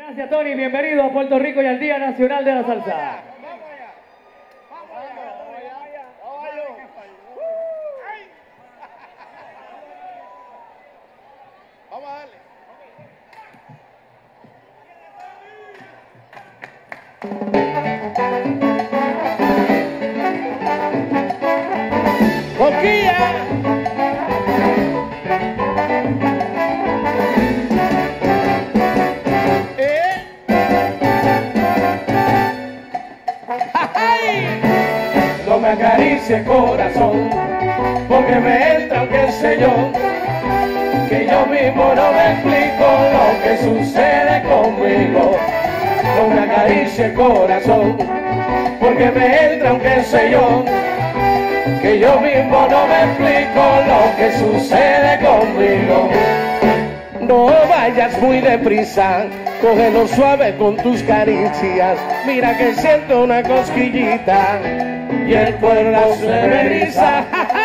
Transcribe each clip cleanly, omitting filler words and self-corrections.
Gracias, Tony. Bienvenido a Puerto Rico y al Día Nacional de la Salsa. Vamos a darle. ¡Boquilla! No me acaricie corazón, porque me entra, qué sé yo, que yo mismo no me explico lo que sucede conmigo. No me acaricie corazón, porque me entra, qué sé yo, que yo mismo no me explico lo que sucede conmigo. No vayas muy deprisa, cógelo suave con tus caricias. Mira que siento una cosquillita y el cuerpo se me eriza.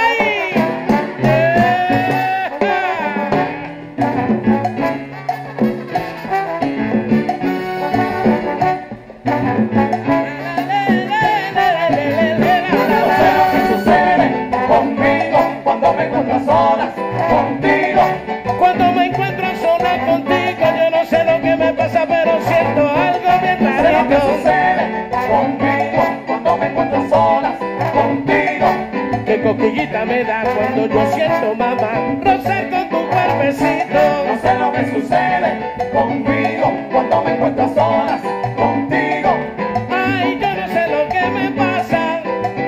Coquillita me da cuando yo siento, mamá, rozar con tu cuerpecito. No sé lo que sucede conmigo cuando me encuentro solas contigo. Ay, yo no sé lo que me pasa,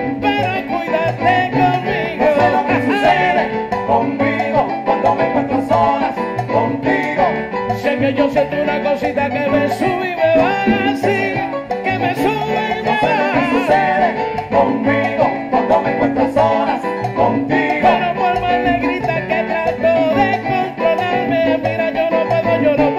pero cuídate conmigo. No sé lo que sucede conmigo cuando me encuentro solas contigo. Sé que yo siento una cosita que me sube y me baja así, que me sube y me baja. No sé lo que sucede conmigo cuando me encuentro solas contigo. Pero por más negrita que trato de controlarme, mira, yo no puedo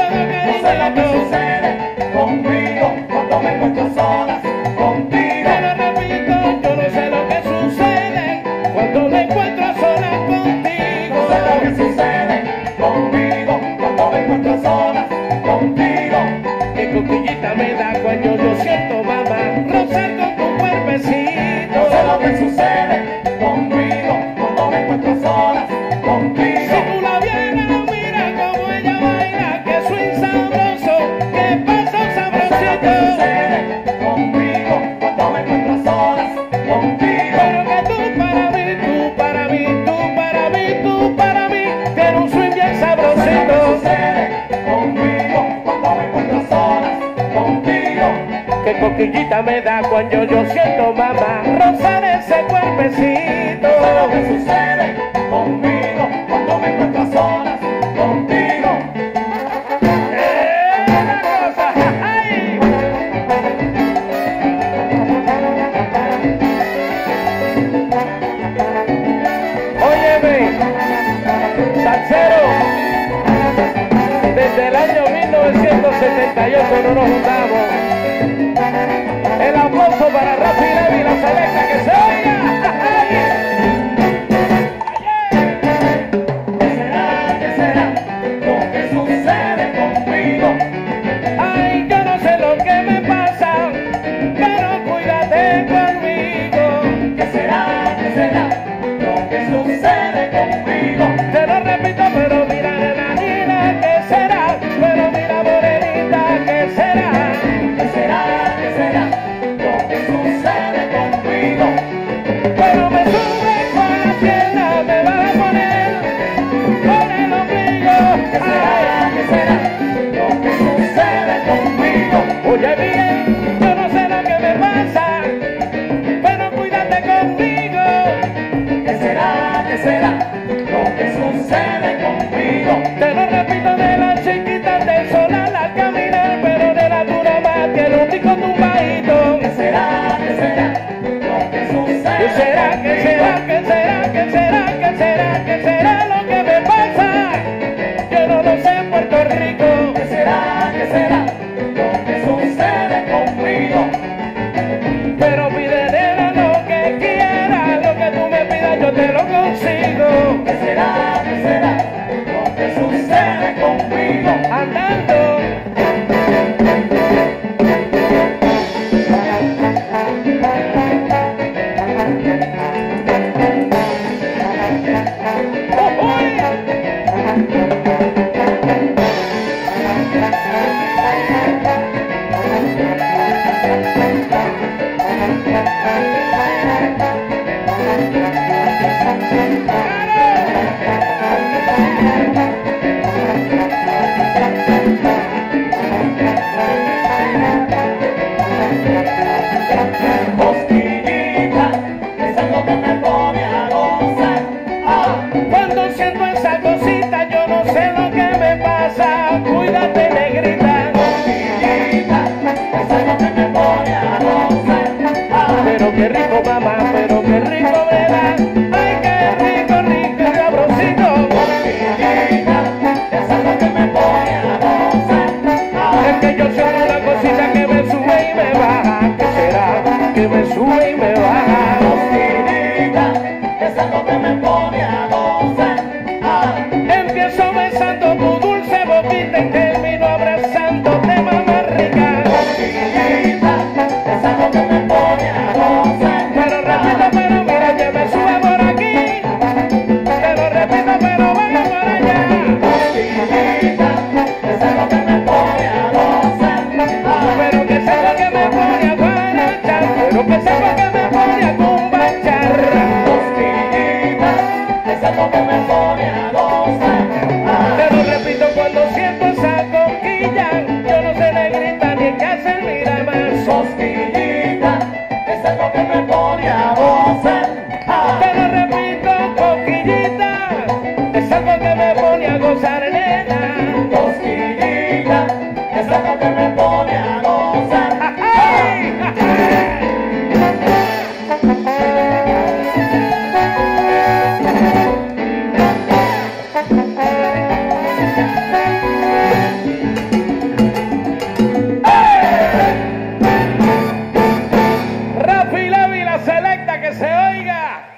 No sé lo que sucede conmigo cuando me encuentro solas contigo. Pero repito, yo no sé lo que sucede cuando me encuentro sola contigo. No sé lo que sucede conmigo cuando me encuentro solas contigo. Qué coquillita me da cuando yo siento, mamá, rozar con tu cuerpecito. No sé lo que sucede conmigo cuando me encuentro solas contigo. Si tú la vieras, mira cómo ella baila, que swing sabroso, que paso No sé lo que sabrosito. sucede conmigo cuando me encuentro solas contigo. Pero que tú para mí, tú para mí, tú para mí, tú para mí, tienes un swing bien No sé lo que sabrosito. sucede conmigo cuando me encuentro solas contigo. Qué coquillita me da cuando yo siento, mamá, rozar ese cuerpecito. No sé lo que sucede conmigo cuando me encuentro solas contigo. Una cosa, ay. Óyeme, salsero, desde el año 1978 no nos juntamos. El aplauso para Rafi Levi, la selecta, que se oiga. ¿Qué será lo que sucede conmigo? Ay, yo no sé lo que me pasa, pero cuídate conmigo. ¿Qué será lo que sucede conmigo? Te lo repito, pero mira, nanina, ¿qué será? Pero mira, morenita, ¿qué será? ¿Qué será lo que sucede conmigo? Pero me sube con la pierna, me va a poner con el ombligo. ¿Qué será lo que sucede conmigo? Oye bien, yo no sé lo que me pasa, pero cuídate conmigo. ¿Qué será lo que sucede conmigo? Te lo repito, de las chiquitas del solar al caminar, pero de la dura más tiene un disco tumbadito. ¿Qué será lo que sucede ¿Qué será, conmigo? qué será, qué será, qué será, qué será, qué será lo que me pasa? Yo no lo sé, Puerto Rico. ¿Qué será lo que sucede conmigo? Pero pide, nena, lo que quiera, lo que tú me pidas yo te lo consigo. ¿Qué será lo que sucede conmigo? Andando pone a gozar. Empiezo besando tu dulce boquita y termino abrazándote, mamá rica. Cosquillita, es algo que me pone a gozar. Pero repito, pero mira que me sube por aquí. Te lo repito, pero vaya por allá. Cosquillita, es algo que me pone a gozar. Pero que sepa que me pone a guarachar. Pero que sepa que me pone a cumbachar. Cosquillita, es algo que me pone a gozar. Te lo repito cuando siento esa coquilla. Yo no sé negrita ni qué hacer, mira más. Cosquillita, es algo que me pone a gozar. Te lo repito, coquillita. Es algo que me pone a gozar, nena. Cosquillita, es algo que me pone a gozar. ¡Ay! Rafi Levi, la selecta, que se oiga.